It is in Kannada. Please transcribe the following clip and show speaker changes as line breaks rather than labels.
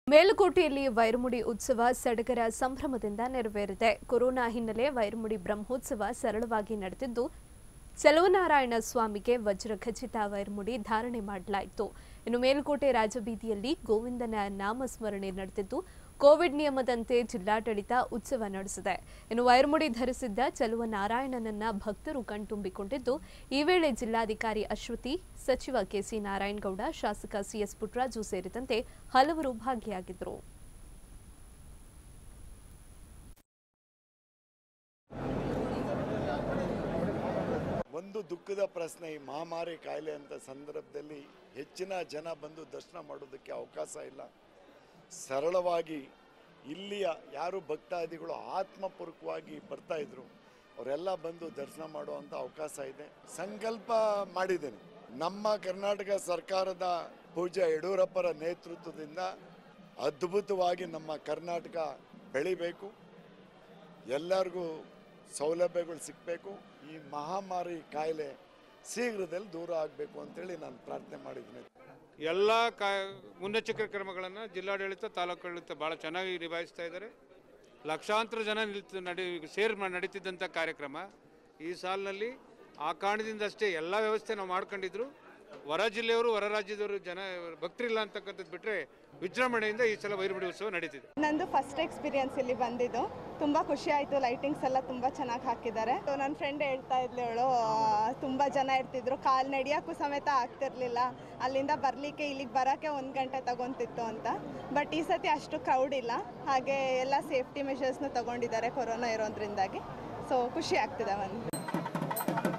ಮೇಲುಕೋಟೆಯಲ್ಲಿ ವೈರಮುಡಿ ಉತ್ಸವ ಸಡಗರ ಸಂಭ್ರಮದಿಂದ ನೆರವೇರಿದೆ. ಕೊರೋನಾ ಹಿನ್ನೆಲೆ ವೈರಮುಡಿ ಬ್ರಹ್ಮೋತ್ಸವ ಸರಳವಾಗಿ ನಡೆದಿದ್ದು, ಚಲುವನಾರಾಯಣ ಸ್ವಾಮಿಗೆ ವಜ್ರ ಖಚಿತ ವೈರಮುಡಿ ಧಾರಣೆ ಮಾಡಲಾಯಿತು. ಇನ್ನು ಮೇಲುಕೋಟೆ ರಾಜಬೀದಿಯಲ್ಲಿ ಗೋವಿಂದನ ನಾಮಸ್ಮರಣೆ ನಡೆದಿದ್ದು, ಕೋವಿಡ್ ನಿಯಮದಂತೆ ಜಿಲ್ಲಾಡಳಿತ ಉತ್ಸವ ನಡೆಸಿದೆ. ಇನ್ನು ವೈರಮುಡಿ ಧರಿಸಿದ್ದ ಚಲುವನಾರಾಯಣನನ್ನ ಭಕ್ತರು ಕಣ್ತುಂಬಿಕೊಂಡಿದ್ದು, ಈ ವೇಳೆ ಜಿಲ್ಲಾಧಿಕಾರಿ ಅಶ್ವತಿ, ಸಚಿವ ಕೆಸಿ ನಾರಾಯಣಗೌಡ, ಶಾಸಕ ಸಿಎಸ್ ಪುಟ್ಟರಾಜು ಸೇರಿದಂತೆ ಹಲವರು ಭಾಗಿಯಾಗಿದ್ದರು.
ಒಂದು ದುಃಖದ ಪ್ರಶ್ನೆ, ಈ ಮಹಾಮಾರಿ ಕಾಯಿಲೆ ಅಂತ ಸಂದರ್ಭದಲ್ಲಿ ಹೆಚ್ಚಿನ ಜನ ಬಂದು ದರ್ಶನ ಮಾಡೋದಕ್ಕೆ ಅವಕಾಶ ಇಲ್ಲ. ಸರಳವಾಗಿ ಇಲ್ಲಿಯ ಯಾರು ಭಕ್ತಾದಿಗಳು ಆತ್ಮಪೂರ್ವಕವಾಗಿ ಬರ್ತಾ ಇದ್ರು ಅವರೆಲ್ಲ ಬಂದು ದರ್ಶನ ಮಾಡುವಂಥ ಅವಕಾಶ ಇದೆ. ಸಂಕಲ್ಪ ಮಾಡಿದ್ದೇನೆ, ನಮ್ಮ ಕರ್ನಾಟಕ ಸರ್ಕಾರದ ಪೂಜ್ಯ ಯಡಿಯೂರಪ್ಪರ ನೇತೃತ್ವದಿಂದ ಅದ್ಭುತವಾಗಿ ನಮ್ಮ ಕರ್ನಾಟಕ ಬೆಳಿಬೇಕು, ಎಲ್ಲರಿಗೂ ಸೌಲಭ್ಯಗಳು ಸಿಗಬೇಕು, ಈ ಮಹಾಮಾರಿ ಕಾಯಿಲೆ ಶೀಘ್ರದಲ್ಲಿ ದೂರ ಆಗಬೇಕು ಅಂತೇಳಿ ನಾನು ಪ್ರಾರ್ಥನೆ ಮಾಡಿದ್ದೀನಿ.
ಎಲ್ಲ ಮುನ್ನೆಚ್ಚರಿಕೆ ಕ್ರಮಗಳನ್ನು ಜಿಲ್ಲಾಡಳಿತ, ತಾಲೂಕಾಡಳಿತ ಭಾಳ ಚೆನ್ನಾಗಿ ನಿಭಾಯಿಸ್ತಾ ಇದ್ದಾರೆ. ಲಕ್ಷಾಂತರ ಜನ ನಡೀತಿದ್ದಂಥ ಕಾರ್ಯಕ್ರಮ ಈ ಸಾಲಿನಲ್ಲಿ ಆ ಕಾರಣದಿಂದಷ್ಟೇ ಎಲ್ಲ ವ್ಯವಸ್ಥೆ ನಾವು ಮಾಡ್ಕೊಂಡಿದ್ರು. ಹೊರ ಜಿಲ್ಲೆಯವರು, ಹೊರ ರಾಜ್ಯದವರು ಜನ ಭಕ್ತರಿಲ್ಲ ಅಂತಕ್ಕಂಥದ್ದು ಬಿಟ್ಟರೆ ವಿಜೃಂಭಣೆಯಿಂದ ಈ ಸಲ ವೈರಮುಡಿ ಉತ್ಸವ ನಡೀತಿದೆ.
ನಂದು ಫಸ್ಟ್ ಎಕ್ಸ್ಪೀರಿಯನ್ಸ್ ಇಲ್ಲಿ ಬಂದಿದ್ದು, ತುಂಬ ಖುಷಿ ಆಯಿತು. ಲೈಟಿಂಗ್ಸ್ ಎಲ್ಲ ತುಂಬ ಚೆನ್ನಾಗಿ ಹಾಕಿದ್ದಾರೆ. ನನ್ನ ಫ್ರೆಂಡ್ ಹೇಳ್ತಾ ಇದ್ಲು, ತುಂಬ ಜನ ಇರ್ತಿದ್ರು, ಕಾಲು ನಡೆಯೋಕ್ಕೂ ಸಮೇತ ಆಗ್ತಿರ್ಲಿಲ್ಲ, ಅಲ್ಲಿಂದ ಬರಲಿಕ್ಕೆ ಇಲ್ಲಿಗೆ ಬರೋಕ್ಕೆ 1 ಗಂಟೆ ತಗೊತಿತ್ತು ಅಂತ. ಬಟ್ ಈ ಸತಿ ಅಷ್ಟು ಕ್ರೌಡ್ ಇಲ್ಲ, ಹಾಗೆ ಎಲ್ಲ ಸೇಫ್ಟಿ ಮೆಷರ್ಸ್ನ ತಗೊಂಡಿದ್ದಾರೆ ಕೊರೋನಾ ಇರೋದ್ರಿಂದಾಗಿ. ಸೊ ಖುಷಿ ಆಗ್ತಿದೆ.